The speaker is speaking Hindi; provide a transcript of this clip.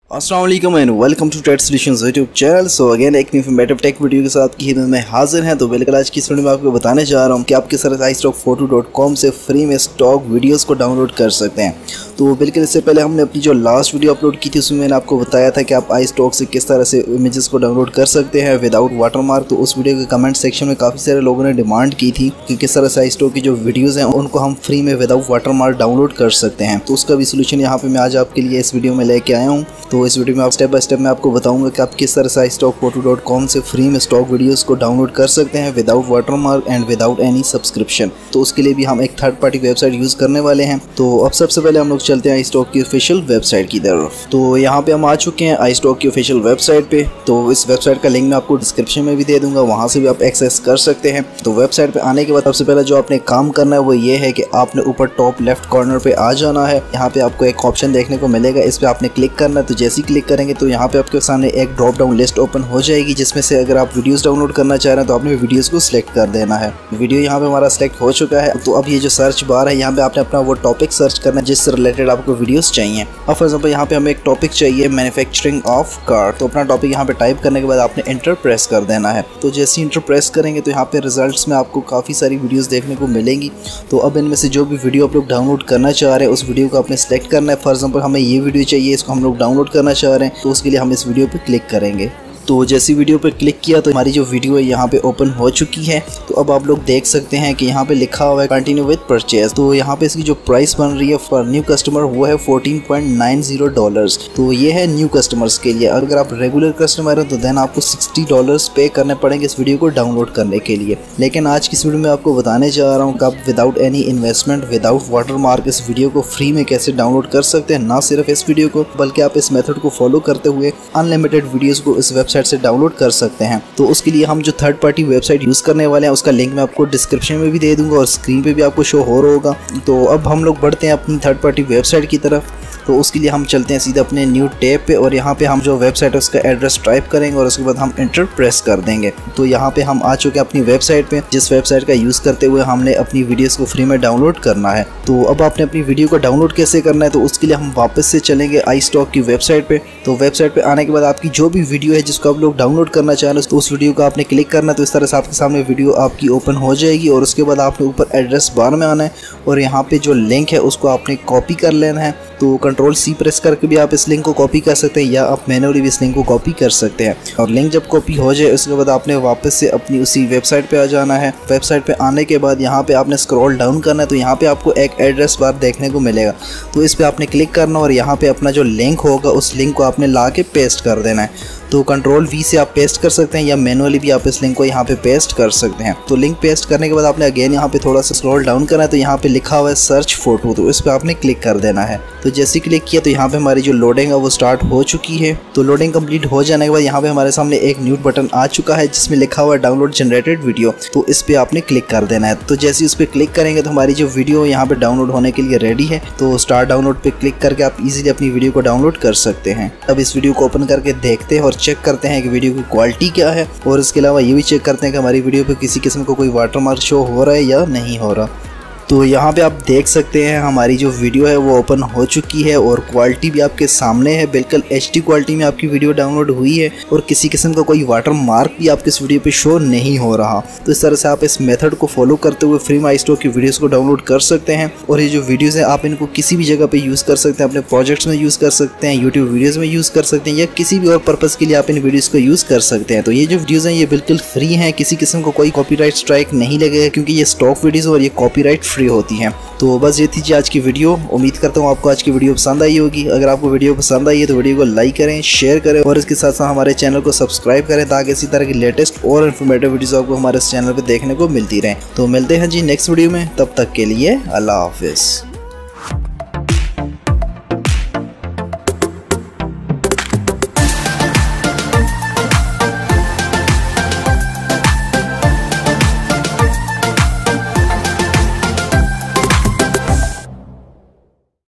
अस्सलाम वालेकुम and welcome to trade solutions YouTube channel. So again एक न्यू इन्फॉर्मेटिव टेक वीडियो के साथ की खिदमत में हाजिर हैं। तो बिल्कुल आज की इस वीडियो में आपको बताने जा रहा हूं कि आप किस तरह से iStockphoto.com से फ्री में स्टॉक वीडियोस को डाउनलोड कर सकते हैं। तो बिल्कुल इससे पहले हमने अपनी जो लास्ट वीडियो अपलोड की थी उसमें मैंने आपको बताया था कि आप iStock से किस तरह से इमेजेस को डाउनलोड कर सकते हैं विदाउट वाटरमार्क। तो उस वीडियो के कमेंट सेक्शन में काफ़ी सारे लोगों ने डिमांड की थी कि किस तरह से iStock की जो वीडियोज़ हैं उनको हम फ्री में विदाउट वाटरमार्क डाउनलोड कर सकते हैं। तो उसका भी सोल्यूशन यहाँ पे मैं आज आपके लिए इस वीडियो में लेके आया हूँ। तो इस वीडियो में आप स्टेप बाय स्टेप मैं आपको बताऊंगा कि आप किस तरह से iStockphoto.com से फ्री में स्टॉक वीडियोस को डाउनलोड कर सकते हैं without watermark and without any subscription. तो उसके लिए भी हम एक थर्ड पार्टी वेबसाइट यूज़ करने वाले हैं। तो अब सबसे पहले हम लोग चलते हैं iStock की ऑफिशियल वेबसाइट की तरफ। तो यहाँ पे हम आ चुके हैं iStock की ऑफिशियल वेबसाइट पे। तो इस वेबसाइट का लिंक मैं आपको डिस्क्रिप्शन में भी दे दूंगा, वहाँ से भी आप एक्सेस कर सकते हैं। तो वेबसाइट पे आने के बाद सबसे पहले जो आपने काम करना है वो ये है कि आपने ऊपर टॉप लेफ्ट कॉर्नर पे आ जाना है। यहाँ पे आपको एक ऑप्शन देखने को मिलेगा, इस पर आपने क्लिक करना है। तो जैसे ही क्लिक करेंगे तो यहाँ पे आपके सामने एक ड्रॉप डाउन लिस्ट ओपन हो जाएगी, जिसमें से अगर आप वीडियोस डाउनलोड करना चाह रहे हैं तो आपने वीडियोस को सिलेक्ट कर देना है। वीडियो यहाँ पे हमारा सिलेक्ट हो चुका है। तो अब ये जो सर्च बार है यहाँ पे आपने अपना वो टॉपिक सर्च करना है जिससे रिलेटेड आपको वीडियोस चाहिए। अब फॉर एग्जांपल यहाँ पे हमें एक टॉपिक चाहिए मैन्युफैक्चरिंग ऑफ कार। तो अपना टॉपिक यहाँ पे टाइप करने के बाद आपने इंटर प्रेस कर देना है। तो जैसे इंटर प्रेस करेंगे तो यहाँ पे रिजल्ट्स में आपको काफ़ी सारी वीडियोस देखने को मिलेंगी। तो अब इनमें से जो भी वीडियो आप लोग डाउनलोड करना चाह रहे हैं उस वीडियो को आपने सेलेक्ट करना है। फॉर एग्जांपल हमें ये वीडियो चाहिए, इसको हम लोग डाउनलोड करना चाह रहे हैं, तो उसके लिए हम इस वीडियो पे क्लिक करेंगे। तो जैसी वीडियो पे क्लिक किया तो हमारी जो वीडियो है यहाँ पे ओपन हो चुकी है। तो अब आप लोग देख सकते हैं कि यहाँ पे लिखा हुआ है कंटिन्यू विद परचेज। तो यहाँ पे इसकी जो प्राइस बन रही है फॉर न्यू कस्टमर वो है $14.90। तो ये है न्यू कस्टमर्स के लिए। अगर आप रेगुलर कस्टमर हैं तो देन आपको $60 पे करने पड़ेंगे इस वीडियो को डाउनलोड करने के लिए। लेकिन आज की इस वीडियो में आपको बताने जा रहा हूँ कि आप without any investment without watermark इस वीडियो को फ्री में कैसे डाउनलोड कर सकते हैं। ना सिर्फ इस वीडियो को बल्कि आप इस मेथड को फॉलो करते हुए अनलिमिटेड वीडियोज़ को इस वेबसाइट से डाउनलोड कर सकते हैं। तो उसके लिए हम जो थर्ड पार्टी वेबसाइट यूज़ करने वाले हैं उसका लिंक मैं आपको डिस्क्रिप्शन में भी दे दूंगा और स्क्रीन पे भी आपको शो हो रहा होगा। तो अब हम लोग बढ़ते हैं अपनी थर्ड पार्टी वेबसाइट की तरफ। तो उसके लिए हम चलते हैं सीधा अपने न्यू टैब पे और यहाँ पे हम जो वेबसाइट है उसका एड्रेस टाइप करेंगे और उसके बाद हम इंटर प्रेस कर देंगे। तो यहाँ पे हम आ चुके हैं अपनी वेबसाइट पे, जिस वेबसाइट का यूज़ करते हुए हमने अपनी वीडियोस को फ्री में डाउनलोड करना है। तो अब आपने अपनी वीडियो को डाउनलोड कैसे करना है, तो उसके लिए हम वापस से चलेंगे iStock की वेबसाइट पे। तो वेबसाइट पे आने के बाद आपकी जो भी वीडियो है जिसको आप लोग डाउनलोड करना चाह रहे हैं तो उस वीडियो को आपने क्लिक करना है। तो इस तरह से आपके सामने वीडियो आपकी ओपन हो जाएगी और उसके बाद आपने ऊपर एड्रेस बार में आना है और यहाँ पे जो लिंक है उसको आपने कॉपी कर लेना है। तो Ctrl+C प्रेस करके भी आप इस लिंक को कॉपी कर सकते हैं या आप मैन्युअली भी इस लिंक को कॉपी कर सकते हैं। और लिंक जब कॉपी हो जाए उसके बाद आपने वापस से अपनी उसी वेबसाइट पे आ जाना है। वेबसाइट पे आने के बाद यहाँ पे आपने स्क्रॉल डाउन करना है। तो यहाँ पे आपको एक एड्रेस बार देखने को मिलेगा, तो इस पर आपने क्लिक करना और यहाँ पे अपना जो लिंक होगा उस लिंक को आपने ला के पेस्ट कर देना है। तो Ctrl+V से आप पेस्ट कर सकते हैं या मैनुअली भी आप इस लिंक को यहाँ पे पेस्ट कर सकते हैं। तो लिंक पेस्ट करने के बाद आपने अगेन यहाँ पे थोड़ा सा स्क्रॉल डाउन करना है। तो यहाँ पे लिखा हुआ है सर्च फोटो, तो इस पर आपने क्लिक कर देना है। तो जैसे क्लिक किया तो यहाँ पे हमारी जो लोडिंग है वो स्टार्ट हो चुकी है। तो लोडिंग कंप्लीट हो जाने के बाद यहाँ पे हमारे सामने एक न्यू बटन आ चुका है जिसमें लिखा हुआ है डाउनलोड जनरेटेड वीडियो। तो इस पर आपने क्लिक कर देना है। तो जैसे इस पर क्लिक करेंगे तो हमारी जो वीडियो यहाँ पे डाउनलोड होने के लिए रेडी है। तो स्टार्ट डाउनलोड पे क्लिक करके आप इजीली अपनी वीडियो को डाउनलोड कर सकते हैं। अब इस वीडियो को ओपन करके देखते हैं और चेक करते हैं कि वीडियो की क्वालिटी क्या है और इसके अलावा ये भी चेक करते हैं कि हमारी वीडियो पे किसी किस्म का कोई वाटरमार्क शो हो रहा है या नहीं हो रहा। तो यहाँ पे आप देख सकते हैं हमारी जो वीडियो है वो ओपन हो चुकी है और क्वालिटी भी आपके सामने है। बिल्कुल HD क्वालिटी में आपकी वीडियो डाउनलोड हुई है और किसी किस्म का कोई वाटर मार्क भी आपके इस वीडियो पे शो नहीं हो रहा। तो इस तरह से आप इस मेथड को फॉलो करते हुए फ्री में iStock की वीडियोज़ को डाउनलोड कर सकते हैं। और ये जो वीडियोज़ हैं आप इनको किसी भी जगह पर यूज़ कर सकते हैं, अपने प्रोजेक्ट्स में यूज़ कर सकते हैं, यूट्यूब वीडियोज़ में यूज़ कर सकते हैं या किसी भी और पर्पज़ के लिए आप इन वीडियोज़ को यूज़ कर सकते हैं। तो ये जो वीडियोज़ हैं ये बिल्कुल फ्री हैं, किसी किस्म का कोई कॉपीराइट स्ट्राइक नहीं लगेगा क्योंकि ये स्टॉक वीडियोज़ और ये कॉपीराइट फ्री होती हैं। तो बस ये थी जी आज की वीडियो। उम्मीद करता हूँ आपको आज की वीडियो पसंद आई होगी। अगर आपको वीडियो पसंद आई है तो वीडियो को लाइक करें, शेयर करें और इसके साथ साथ हमारे चैनल को सब्सक्राइब करें ताकि इसी तरह की लेटेस्ट और इन्फॉर्मेटिव वीडियोस आपको हमारे इस चैनल पर देखने को मिलती रहें। तो मिलते हैं जी नेक्स्ट वीडियो में, तब तक के लिए अल्लाह हाफिज़।